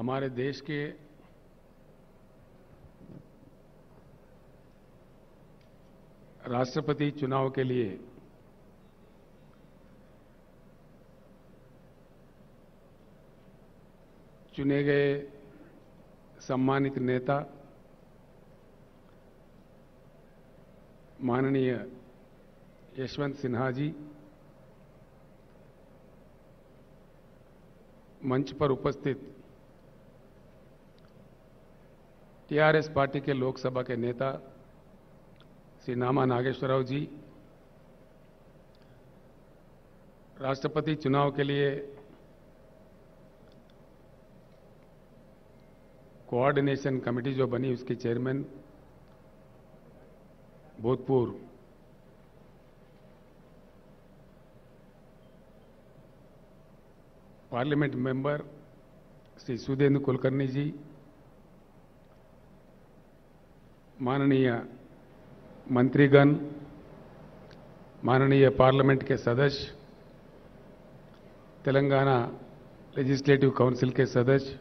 हमारे देश के राष्ट्रपति चुनाव के लिए चुने गए सम्मानित नेता माननीय यशवंत सिन्हा जी, मंच पर उपस्थित टीआरएस पार्टी के लोकसभा के नेता श्री नामा नागेश्वरराव जी, राष्ट्रपति चुनाव के लिए कोऑर्डिनेशन कमेटी जो बनी उसके चेयरमैन भूतपूर्व पार्लियामेंट मेंबर श्री सुधींद्र कुलकर्णी जी, माननीय मंत्रीगण, माननीय पार्लियामेंट के सदस्य, तेलंगाना लेजिस्लेटिव काउंसिल के सदस्य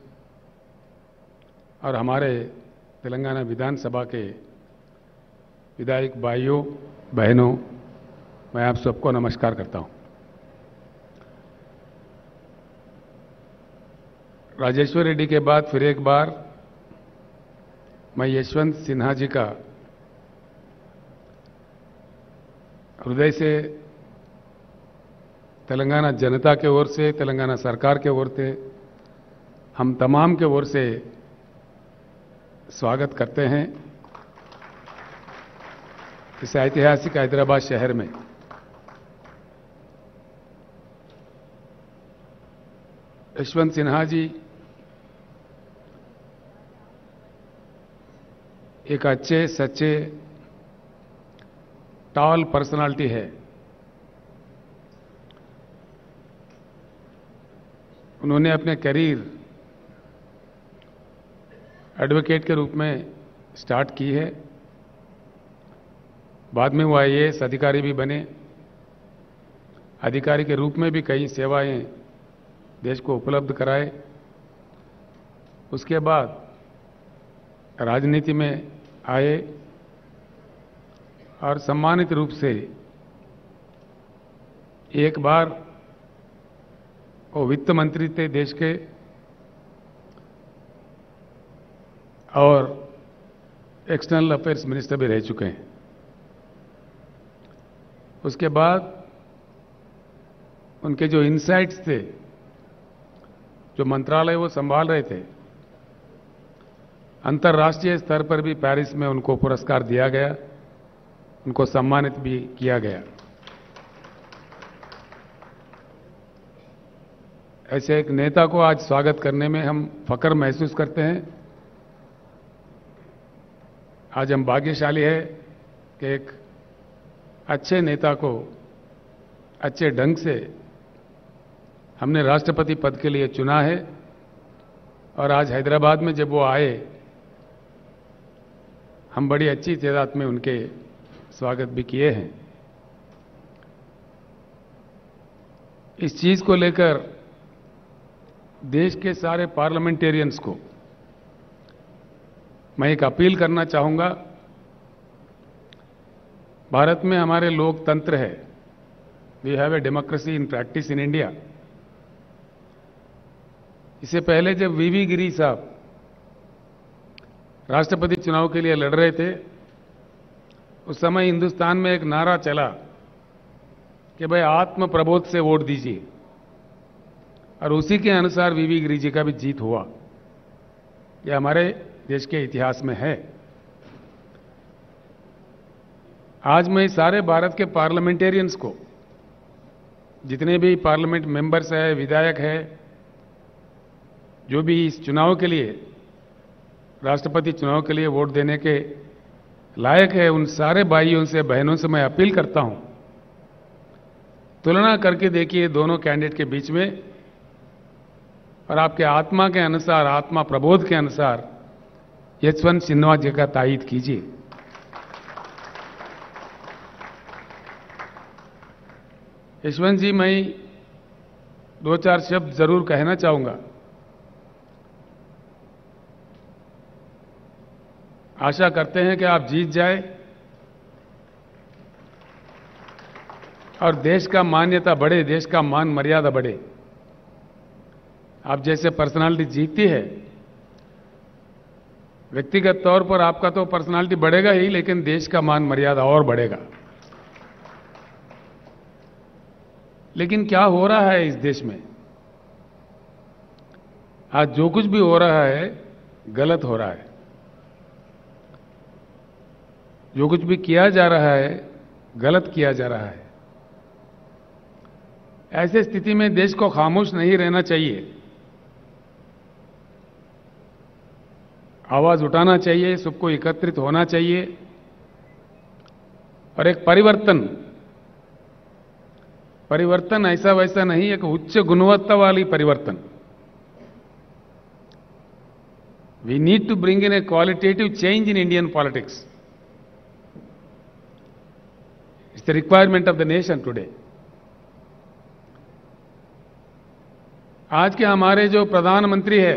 और हमारे तेलंगाना विधानसभा के विधायक भाइयों बहनों, मैं आप सबको नमस्कार करता हूं। राजेश्वर रेड्डी के बाद फिर एक बार मैं यशवंत सिन्हा जी का हृदय से तेलंगाना जनता के ओर से, तेलंगाना सरकार के ओर से, हम तमाम के ओर से स्वागत करते हैं इस ऐतिहासिक हैदराबाद शहर में। यशवंत सिन्हा जी एक अच्छे सच्चे टॉल पर्सनालिटी है। उन्होंने अपने करियर एडवोकेट के रूप में स्टार्ट की है, बाद में वो आईएएस अधिकारी भी बने, अधिकारी के रूप में भी कई सेवाएं देश को उपलब्ध कराए। उसके बाद राजनीति में आए और सम्मानित रूप से एक बार वो वित्त मंत्री थे देश के और एक्सटर्नल अफेयर्स मिनिस्टर भी रह चुके हैं। उसके बाद उनके जो इनसाइट्स थे, जो मंत्रालय वो संभाल रहे थे, अंतर्राष्ट्रीय स्तर पर भी पेरिस में उनको पुरस्कार दिया गया, उनको सम्मानित भी किया गया। ऐसे एक नेता को आज स्वागत करने में हम फख्र महसूस करते हैं। आज हम भाग्यशाली है कि एक अच्छे नेता को अच्छे ढंग से हमने राष्ट्रपति पद के लिए चुना है और आज हैदराबाद में जब वो आए, हम बड़ी अच्छी तादाद में उनके स्वागत भी किए हैं। इस चीज को लेकर देश के सारे पार्लियामेंटेरियंस को मैं एक अपील करना चाहूंगा। भारत में हमारे लोकतंत्र है, we have a democracy in practice in India. इससे पहले जब वीवी गिरी साहब राष्ट्रपति चुनाव के लिए लड़ रहे थे, उस समय हिंदुस्तान में एक नारा चला कि भाई आत्म प्रबोध से वोट दीजिए, और उसी के अनुसार वीवी गिरी जी का भी जीत हुआ। यह हमारे देश के इतिहास में है। आज मैं सारे भारत के पार्लियामेंटेरियंस को, जितने भी पार्लियामेंट मेंबर्स हैं, विधायक हैं, जो भी इस चुनाव के लिए, राष्ट्रपति चुनाव के लिए वोट देने के लायक है, उन सारे भाइयों से बहनों से मैं अपील करता हूं, तुलना करके देखिए दोनों कैंडिडेट के बीच में और आपके आत्मा के अनुसार, आत्मा प्रबोध के अनुसार यशवंत सिन्हा जी का तायीद कीजिए। यशवंत जी, मैं दो चार शब्द जरूर कहना चाहूंगा। आशा करते हैं कि आप जीत जाए और देश का मान्यता बढ़े, देश का मान मर्यादा बढ़े। आप जैसे पर्सनालिटी जीतती है, व्यक्तिगत तौर पर आपका तो पर्सनालिटी बढ़ेगा ही, लेकिन देश का मान मर्यादा और बढ़ेगा। लेकिन क्या हो रहा है इस देश में? आज जो कुछ भी हो रहा है गलत हो रहा है। जो कुछ भी किया जा रहा है गलत किया जा रहा है। ऐसे स्थिति में देश को खामोश नहीं रहना चाहिए, आवाज उठाना चाहिए, सबको एकत्रित होना चाहिए और एक परिवर्तन ऐसा वैसा नहीं, एक उच्च गुणवत्ता वाली परिवर्तन। We need to bring in a qualitative change in Indian politics. It's the requirement of the nation today. आज के हमारे जो प्रधानमंत्री है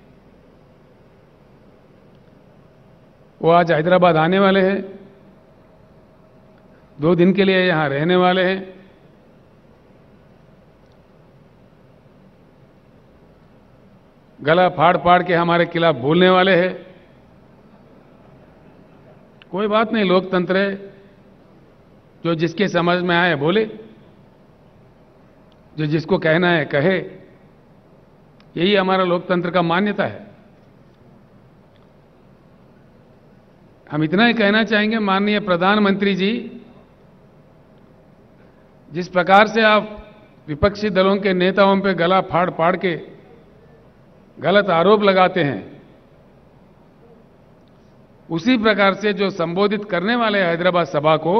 वो आज हैदराबाद आने वाले हैं, 2 दिन के लिए यहां रहने वाले हैं। गला फाड़ फाड़ के हमारे खिलाफ बोलने वाले हैं। कोई बात नहीं, लोकतंत्र है, जो जिसके समझ में आए बोले, जो जिसको कहना है कहे। यही हमारा लोकतंत्र का मान्यता है। हम इतना ही कहना चाहेंगे, माननीय प्रधानमंत्री जी, जिस प्रकार से आप विपक्षी दलों के नेताओं पे गला फाड़ फाड़ के गलत आरोप लगाते हैं, उसी प्रकार से जो संबोधित करने वाले हैदराबाद सभा को,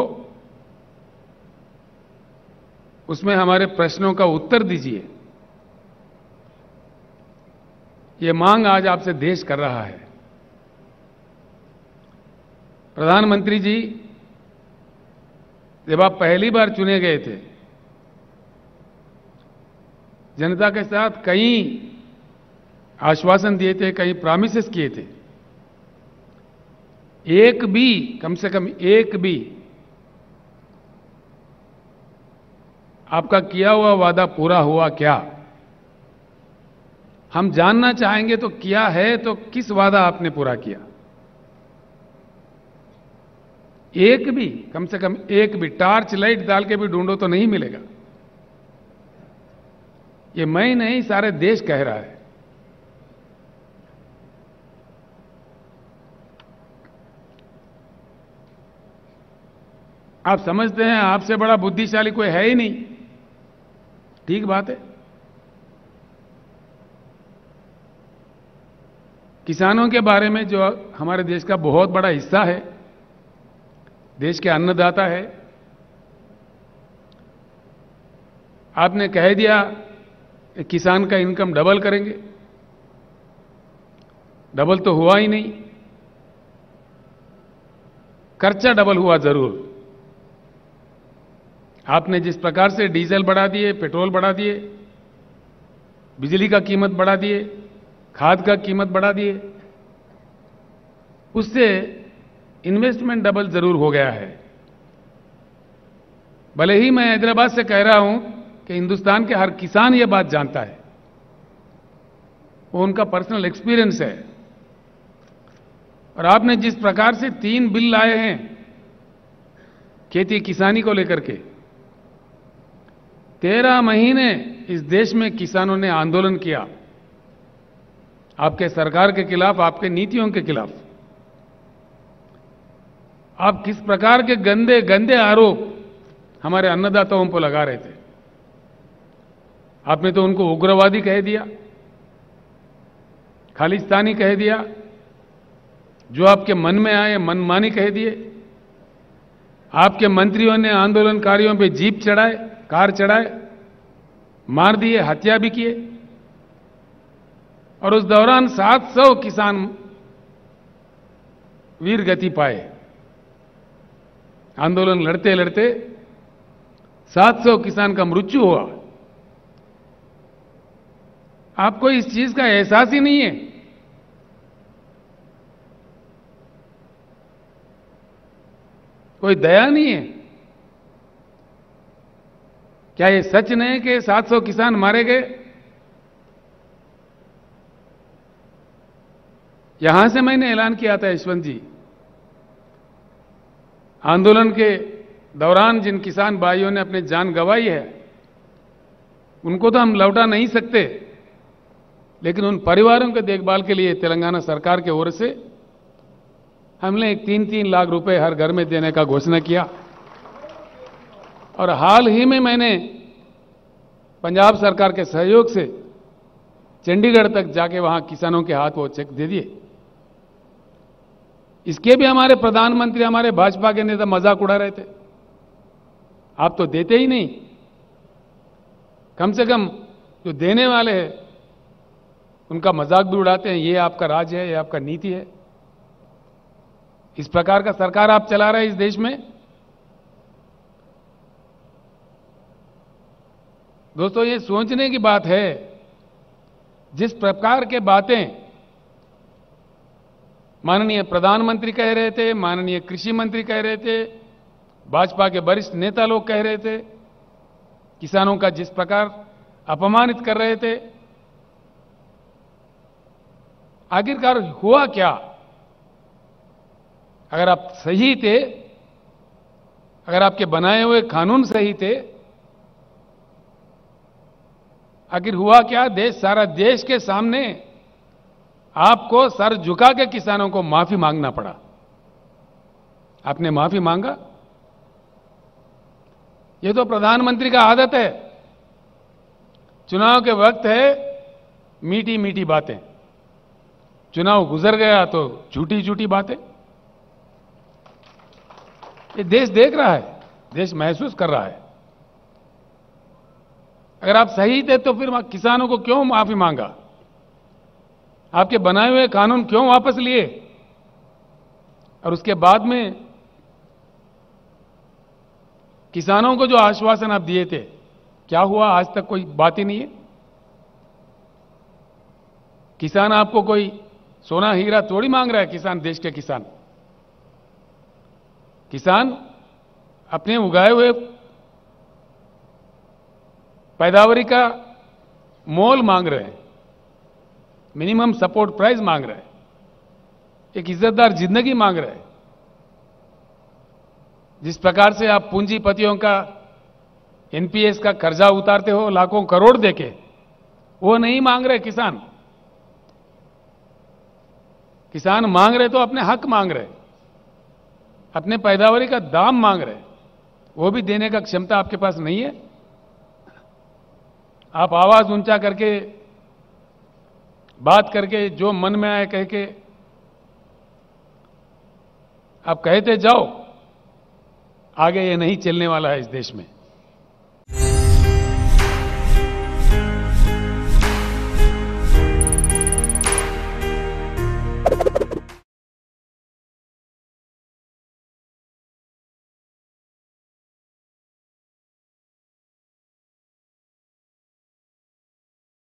उसमें हमारे प्रश्नों का उत्तर दीजिए। ये मांग आज आपसे देश कर रहा है। प्रधानमंत्री जी, जब आप पहली बार चुने गए थे, जनता के साथ कई आश्वासन दिए थे, कई प्रॉमिसेस किए थे। एक भी, कम से कम एक भी आपका किया हुआ वादा पूरा हुआ क्या? हम जानना चाहेंगे तो किया है तो किस वादा आपने पूरा किया? एक भी, कम से कम एक भी टार्च लाइट डाल के भी ढूंढो तो नहीं मिलेगा। ये मैं नहीं, सारे देश कह रहा है। आप समझते हैं आपसे बड़ा बुद्धिशाली कोई है ही नहीं। ठीक बात है। किसानों के बारे में, जो हमारे देश का बहुत बड़ा हिस्सा है, देश के अन्नदाता है, आपने कह दिया कि किसान का इनकम डबल करेंगे। डबल तो हुआ ही नहीं, खर्चा डबल हुआ जरूर। आपने जिस प्रकार से डीजल बढ़ा दिए, पेट्रोल बढ़ा दिए, बिजली का कीमत बढ़ा दिए, खाद का कीमत बढ़ा दिए, उससे इन्वेस्टमेंट डबल जरूर हो गया है। भले ही मैं हैदराबाद से कह रहा हूं कि हिंदुस्तान के हर किसान ये बात जानता है, वो उनका पर्सनल एक्सपीरियंस है। और आपने जिस प्रकार से 3 बिल लाए हैं खेती किसानी को लेकर के, 13 महीने इस देश में किसानों ने आंदोलन किया आपके सरकार के खिलाफ, आपके नीतियों के खिलाफ। आप किस प्रकार के गंदे गंदे आरोप हमारे अन्नदाताओं पर लगा रहे थे। आपने तो उनको उग्रवादी कह दिया, खालिस्तानी कह दिया, जो आपके मन में आए मनमानी कह दिए। आपके मंत्रियों ने आंदोलनकारियों पे जीप चढ़ाए, कार चढ़ाए, मार दिए, हत्या भी किए। और उस दौरान 700 किसान वीर गति पाए। आंदोलन लड़ते लड़ते 700 किसान का मृत्यु हुआ। आपको इस चीज का एहसास ही नहीं है। कोई दया नहीं है? क्या ये सच नहीं कि 700 किसान मारे गए? यहां से मैंने ऐलान किया था यशवंत जी, आंदोलन के दौरान जिन किसान भाइयों ने अपनी जान गंवाई है उनको तो हम लौटा नहीं सकते, लेकिन उन परिवारों के देखभाल के लिए तेलंगाना सरकार की ओर से हमने 3-3 लाख रुपए हर घर में देने का घोषणा किया। और हाल ही में मैंने पंजाब सरकार के सहयोग से चंडीगढ़ तक जाके वहां किसानों के हाथ वो चेक दे दिए। इसके भी हमारे प्रधानमंत्री, हमारे भाजपा के नेता मजाक उड़ा रहे थे, आप तो देते ही नहीं, कम से कम जो देने वाले हैं उनका मजाक भी उड़ाते हैं, ये आपका राज है, ये आपका नीति है। इस प्रकार का सरकार आप चला रहे हैं इस देश में। दोस्तों, ये सोचने की बात है, जिस प्रकार के बातें माननीय प्रधानमंत्री कह रहे थे, माननीय कृषि मंत्री कह रहे थे, भाजपा के वरिष्ठ नेता लोग कह रहे थे, किसानों का जिस प्रकार अपमानित कर रहे थे, आखिरकार हुआ क्या? अगर आप सही थे, अगर आपके बनाए हुए कानून सही थे, आखिर हुआ क्या? सारा देश के सामने आपको सर झुका के किसानों को माफी मांगना पड़ा। आपने माफी मांगा? ये तो प्रधानमंत्री का आदत है, चुनाव के वक्त है मीठी मीठी बातें, चुनाव गुजर गया तो झूठी झूठी बातें। ये देश देख रहा है, देश महसूस कर रहा है। अगर आप सही थे तो फिर किसानों को क्यों माफी मांगा? आपके बनाए हुए कानून क्यों वापस लिए? और उसके बाद में किसानों को जो आश्वासन आप दिए थे, क्या हुआ? आज तक कोई बात ही नहीं है। किसान आपको कोई सोना हीरा थोड़ी मांग रहा है। किसान, देश के किसान, किसान अपने उगाए हुए पैदावारी का मोल मांग रहे हैं, मिनिमम सपोर्ट प्राइस मांग रहे हैं, एक इज्जतदार जिंदगी मांग रहे हैं। जिस प्रकार से आप पूंजीपतियों का एनपीएस का कर्जा उतारते हो लाखों करोड़ देके, वो नहीं मांग रहे किसान। किसान मांग रहे तो अपने हक मांग रहे, अपने पैदावारी का दाम मांग रहे, वो भी देने का क्षमता आपके पास नहीं है। आप आवाज ऊंचा करके, बात करके, जो मन में आए कह के आप कहते जाओ, आगे ये नहीं चलने वाला है इस देश में।